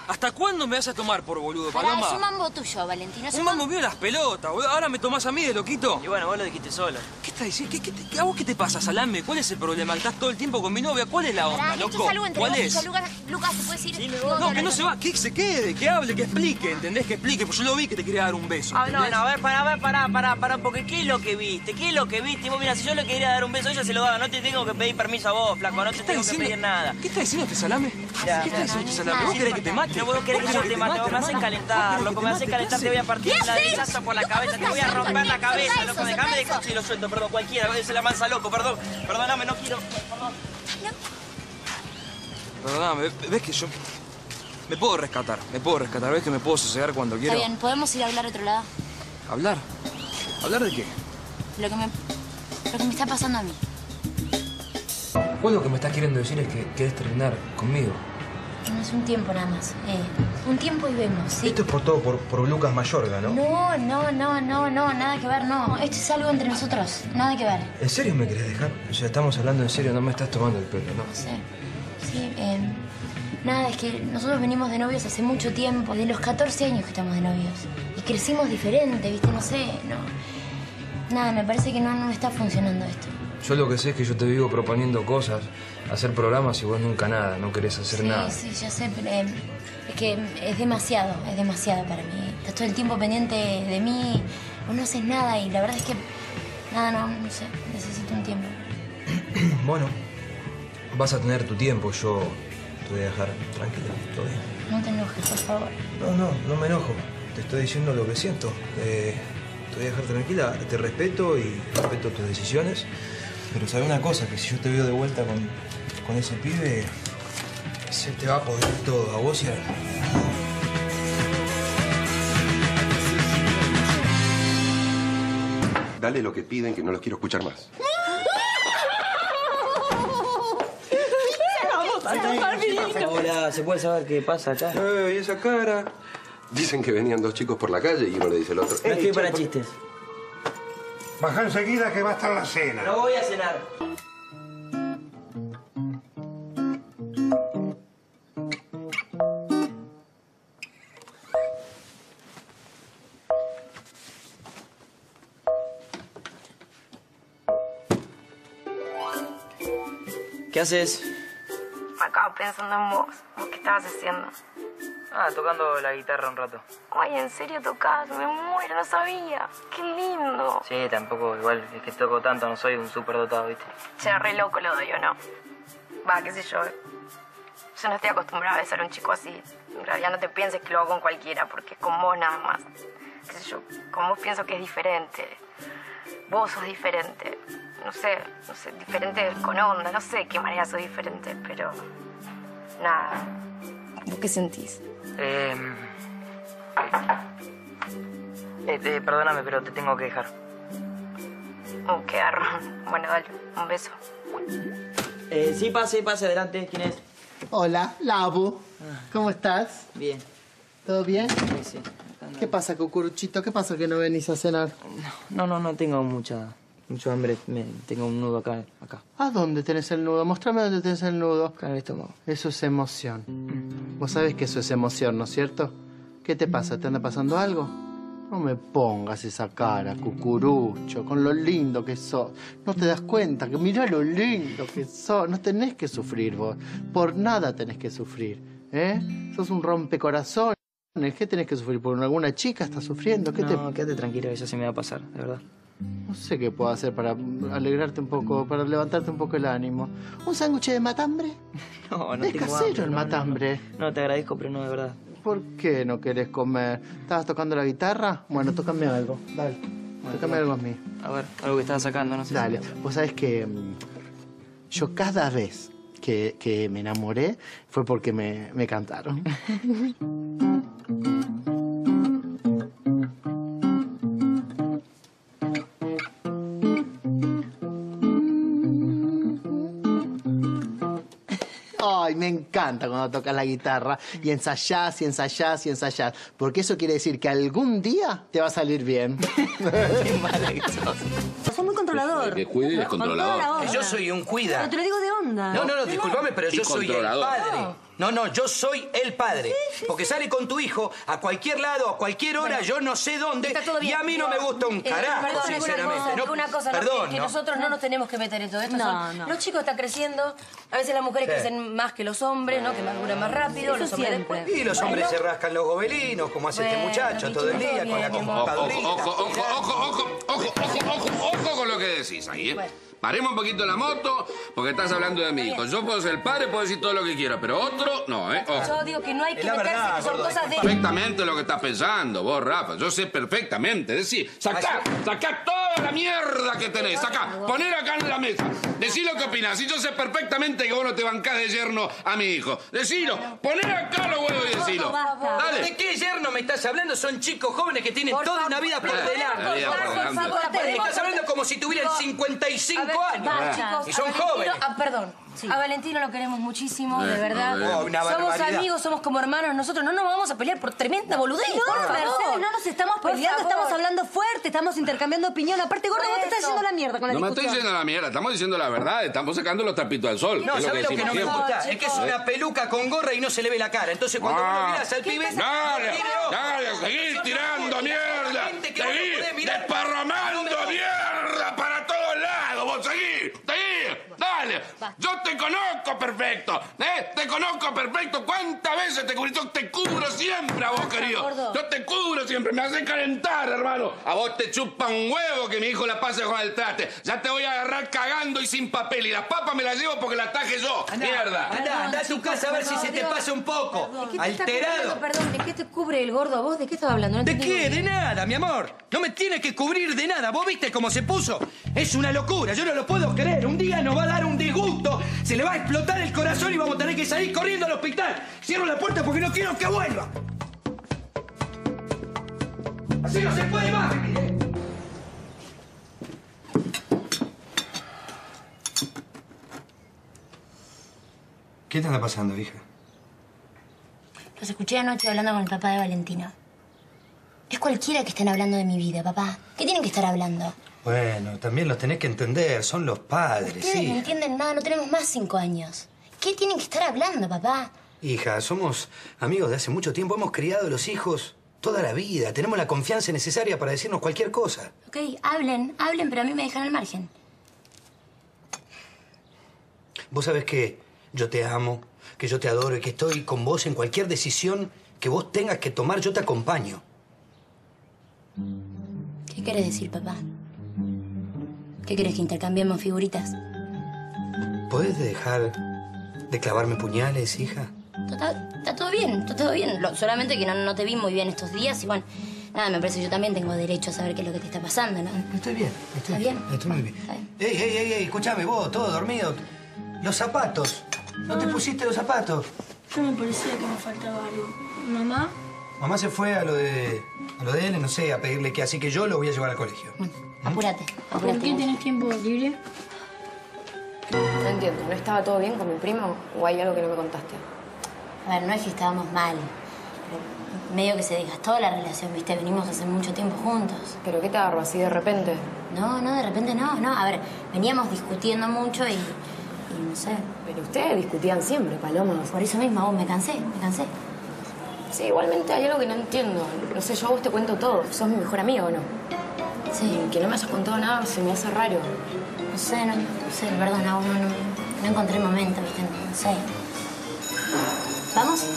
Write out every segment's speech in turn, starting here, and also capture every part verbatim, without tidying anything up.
¿Hasta cuándo me vas a tomar por boludo, Pará, Paloma? es un mambo tuyo, Valentino. Un mambo mío las pelotas, boludo. Ahora me tomás a mí de loquito. Y bueno, vos lo dijiste solo. ¿Qué estás diciendo? ¿Qué, qué, te- ¿A vos qué te pasa, Salame? ¿Cuál es el problema? ¿Estás todo el tiempo con mi novia? ¿Cuál es la onda, Pará, loco? esto es algo entre ¿Cuál vos y es? yo. Lucas, Lucas, ¿te puedes ir? Sí, me Tengo voy. No, que hablar no con- se va, que se quede, que hable, que explique, ¿entendés? Que explique, pues yo lo vi que te quería dar un beso. Ah, no, ¿entendés? no, a ver, pará, a ver, pará, pará, pará, porque ¿qué es lo que viste? ¿Qué es lo que viste? Vos, mira, si yo le quería dar un beso, ella se lo daba. No te tengo que pedir permiso a vos, flaco, no te tengo que pedir nada. ¿Qué está diciendo este Salame? Ya, ¿Qué está diciendo este Salame? nada, ¿Vos querés que te mate? No, vos querés que yo te mate, vos me haces calentar, loco, me haces calentar, te voy a partir ¿Qué la haces? desazo por la cabeza, te voy a romper la cabeza, Suelta loco, eso, dejame de suelta eso. coche y lo suelto, perdón, cualquiera, se la mansa loco, perdón, perdóname, no quiero, perdón. Perdóname, ves que yo... Me puedo rescatar, me puedo rescatar. ¿Ves que me puedo sosegar cuando quiero? Está bien, ¿podemos ir a hablar a otro lado? ¿Hablar? ¿Hablar de qué? Lo que me... Lo que me está pasando a mí. Vos lo que me estás queriendo decir es que querés terminar conmigo. No es un tiempo nada más. Eh, un tiempo y vemos, ¿sí? Esto es por todo por, por Lucas Mayorga, ¿no? No, no, no, no, no, nada que ver, no. Esto es algo entre nosotros, nada que ver. ¿En serio me querés dejar? O sea, estamos hablando en serio, no me estás tomando el pelo, ¿no? No sé. Sí, eh, nada, es que nosotros venimos de novios hace mucho tiempo, de los catorce años que estamos de novios. Y crecimos diferente, ¿viste? No sé, no. Nada, me parece que no, no está funcionando esto. Yo lo que sé es que yo te vivo proponiendo cosas, hacer programas y vos nunca nada, no querés hacer Sí, nada. sí, ya sé, pero eh, es que es demasiado, es demasiado para mí. Estás todo el tiempo pendiente de mí, vos no haces nada y la verdad es que, nada, no, no sé, necesito un tiempo. Bueno, vas a tener tu tiempo, yo te voy a dejar tranquila, todo bien. No te enojes, por favor. No, no, no me enojo, te estoy diciendo lo que siento. Eh, te voy a dejar tranquila, te respeto y respeto tus decisiones. Pero sabe una cosa, que si yo te veo de vuelta con, con ese pibe, se te va a podrir todo, a vos y a él. Dale lo que piden, que no los quiero escuchar más. Hola, ¿se puede saber qué pasa acá? Eh, ¿y esa cara? Dicen que venían dos chicos por la calle y uno le dice al otro... No estoy "Ey, para che, chistes. Baja enseguida que va a estar la cena. No voy a cenar. ¿Qué haces? Acá pensando en vos. ¿Vos qué estabas haciendo? Ah, tocando la guitarra un rato. Ay, ¿en serio tocás? Me muero, no sabía. Qué lindo. Sí, tampoco, igual, es que toco tanto, no soy un superdotado, ¿viste? Che, re loco lo doy, ¿o no? Va, qué sé yo. Yo no estoy acostumbrada a besar a un chico así. En realidad no te pienses que lo hago con cualquiera, porque es con vos nada más. Qué sé yo, con vos pienso que es diferente. Vos sos diferente. No sé, no sé, diferente con onda. No sé qué manera sos diferente, pero... Nada. ¿Vos qué sentís? Eh, eh, eh, perdóname, pero te tengo que dejar. Oh, qué garrón. Bueno, dale, un beso. Eh, sí, pase, pase, adelante. ¿Quién es? Hola, Labu. ¿Cómo estás? Bien. ¿Todo bien? Sí, sí. ¿Qué pasa, cucuruchito? ¿Qué pasa que no venís a cenar? No, no, no tengo mucha, mucho hambre. Me, tengo un nudo acá, acá. ¿A dónde tenés el nudo? Mostrame dónde tenés el nudo. Acá en el estómago. Eso es emoción. Vos sabés que eso es emoción, ¿no es cierto? ¿Qué te pasa? ¿Te anda pasando algo? No me pongas esa cara, cucurucho, con lo lindo que sos. No te das cuenta que mirá lo lindo que sos. No tenés que sufrir vos. Por nada tenés que sufrir, ¿eh? Sos un rompecorazón. ¿Qué tenés que sufrir? ¿Por alguna chica estás sufriendo? ¿Qué No, te... quédate tranquilo, eso se me va a pasar, de verdad. No sé qué puedo hacer para alegrarte un poco, para levantarte un poco el ánimo. ¿Un sándwich de matambre? No, no Es tengo casero hambre, el no, no, matambre. No, no, te agradezco, pero no, de verdad. ¿Por qué no querés comer? ¿Estabas tocando la guitarra? Bueno, tócame algo. Dale. Bueno, tócame toma. algo a mí. A ver, algo que estaba sacando, no sé. Dale. Vos sabés que mm, yo cada vez que, que me enamoré fue porque me, me cantaron. Ay, me encanta cuando tocas la guitarra y ensayás y ensayás y ensayás. Porque eso quiere decir que algún día te va a salir bien. Qué mala que sos. Sos muy controlador. Que cuide y es Con toda la controlador. onda. Que yo soy un cuida. Pero te lo digo de onda. No, no, no, discúlpame, pero Y yo soy el controlador. padre. No, no, yo soy el padre. Sí, sí, porque sí. sale con tu hijo a cualquier lado, a cualquier hora, bueno, yo no sé dónde. Está todo bien. Y a mí no me gusta un carajo, eh, perdón, sinceramente. Una cosa, no, una cosa perdón, no, que, que nosotros no nos tenemos que meter en todo esto. No, son, no. Los chicos están creciendo. A veces las mujeres sí. crecen más que los hombres, ¿no? Que maduran más rápido. Sí, los hombres después. Y los hombres bueno. se rascan los gobelinos, como hace bueno, este muchacho todo el día, todo bien, con la computadorita. Ojo, ojo, ojo, ojo, ojo, ojo, ojo, ojo, ojo con lo que decís ahí, ¿eh? Bueno. Paremos un poquito la moto, porque estás hablando de mi hijo. Yo puedo ser el padre, puedo decir todo lo que quiera, pero otro, no, ¿eh? Ojo. Yo digo que no hay que meterse, verdad, que son cosas de... Perfectamente lo que estás pensando, vos, Rafa. Yo sé perfectamente. Decir, sacá, sacá toda la mierda que tenés, sacá, poner acá en la mesa. Decí lo que opinás. Y yo sé perfectamente que vos no te bancás de yerno a mi hijo. Decilo, poner acá los huevos y decilo. Dale. ¿De qué yerno me estás hablando? Son chicos jóvenes que tienen toda una vida por delante. Me estás hablando como si tuvieran cincuenta y cinco años. Va, chicos, y son jóvenes. Ah, perdón. Sí. A Valentino lo queremos muchísimo, eh, de verdad. Oh, una somos barbaridad. amigos, somos como hermanos. Nosotros no nos vamos a pelear por tremenda boludez. No, por favor. Mercedes, no nos estamos peleando, estamos hablando fuerte, estamos intercambiando opinión. Aparte, gordo, vos te estás haciendo la mierda con la no discusión. No me estoy diciendo la mierda, estamos diciendo la verdad. Estamos sacando los trapitos al sol. No, es ¿sabes lo lo que, que no me siempre. gusta? Es que es una peluca con gorra y no se le ve la cara. Entonces, cuando ah, vos lo mirás al pibe... Dale, dale, seguí tirando mierda. Seguí desparramando mierda para todos lados. Vos seguí, seguí. Dale. Yo te conozco perfecto. ¿Eh? Te conozco perfecto. ¿Cuántas veces te cubrí? Yo te cubro siempre a vos, querido. Yo te cubro siempre. Me hace calentar, hermano. A vos te chupa un huevo que mi hijo la pase con el traste. Ya te voy a agarrar cagando y sin papel. Y las papas me las llevo porque las taje yo. Andá, mierda. Anda, anda a tu casa a ver si se te pasa un poco. Alterado. Perdón, ¿de qué te cubre el gordo? ¿Vos de qué estás hablando? No ¿De qué? De nada, mi amor. No me tienes que cubrir de nada. ¿Vos viste cómo se puso? Es una locura. Yo no lo puedo creer. Un día nos va a dar un disgusto. Se le va a explotar el corazón y vamos a tener que salir corriendo al hospital. Cierro la puerta porque no quiero que vuelva. Así no se puede más, mire. ¿Qué te anda pasando, hija? Los escuché anoche hablando con el papá de Valentino. Es cualquiera que estén hablando de mi vida, papá. ¿Qué tienen que estar hablando? Bueno, también los tenés que entender. Son los padres, Ustedes sí. no entienden nada. No tenemos más cinco años. ¿Qué tienen que estar hablando, papá? Hija, somos amigos de hace mucho tiempo. Hemos criado a los hijos toda la vida. Tenemos la confianza necesaria para decirnos cualquier cosa. Ok, hablen, hablen, pero a mí me dejan al margen. Vos sabés que yo te amo, que yo te adoro y que estoy con vos en cualquier decisión que vos tengas que tomar. Yo te acompaño. ¿Qué querés decir, papá? ¿Qué querés, que intercambiemos figuritas? ¿Podés dejar de clavarme puñales, hija? Está, está todo bien, está todo bien. Lo, solamente que no, no te vi muy bien estos días y bueno, nada, me parece que yo también tengo derecho a saber qué es lo que te está pasando, ¿no? Estoy bien, estoy ¿Está bien? Estoy muy bien. Ey, ey, ey, ey, escúchame vos, todo dormido. Los zapatos. ¿No te pusiste los zapatos? Yo me parecía que me faltaba algo. ¿Mamá? Mamá se fue a lo de a lo de él, no sé, a pedirle qué, así que yo lo voy a llevar al colegio. Bueno, apúrate, apúrate. ¿Por qué tenés tiempo libre? No entiendo, ¿no estaba todo bien con mi primo o hay algo que no me contaste? A ver, no es que estábamos mal, pero medio que se desgastó la relación, ¿viste? Venimos hace mucho tiempo juntos. ¿Pero qué te agarró así de repente? No, no, de repente no, no. A ver, veníamos discutiendo mucho y, y no sé. Pero ustedes discutían siempre, Paloma. Por eso mismo, vos, me cansé, me cansé. Sí, igualmente hay algo que no entiendo. No sé, yo a vos te cuento todo. ¿Sos mi mejor amigo o no? Sí. Que no me hayas contado nada se me hace raro. No sé, no, no sé, perdón, no, no, no, no encontré el momento, ¿viste? No sé. ¿Vamos?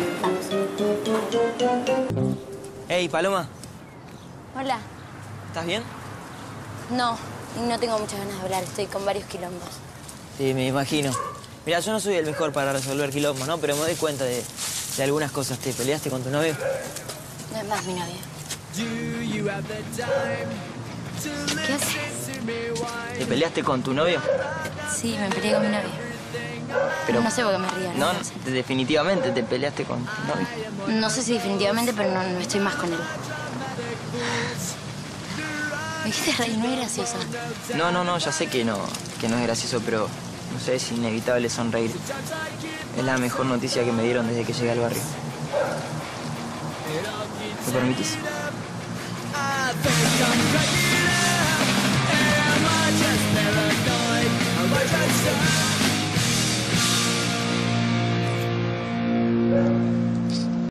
Vamos. Hey, Paloma. Hola. ¿Estás bien? No, no tengo muchas ganas de hablar. Estoy con varios quilombos. Sí, me imagino. Mira, yo no soy el mejor para resolver quilombos, ¿no? Pero me doy cuenta de, de algunas cosas. ¿Te peleaste con tu novio? No es más mi novia. ¿Qué haces? ¿Te peleaste con tu novio? Sí, me peleé con mi novio. Pero no sé por qué me río. No, no, no sé. Definitivamente te peleaste con tu novio. No sé si definitivamente, pero no, no estoy más con él. Me dijiste reír, no es graciosa. No, no, no, ya sé que no, que no es gracioso, pero no sé, es inevitable sonreír. Es la mejor noticia que me dieron desde que llegué al barrio. ¿Me permitís? Thank you.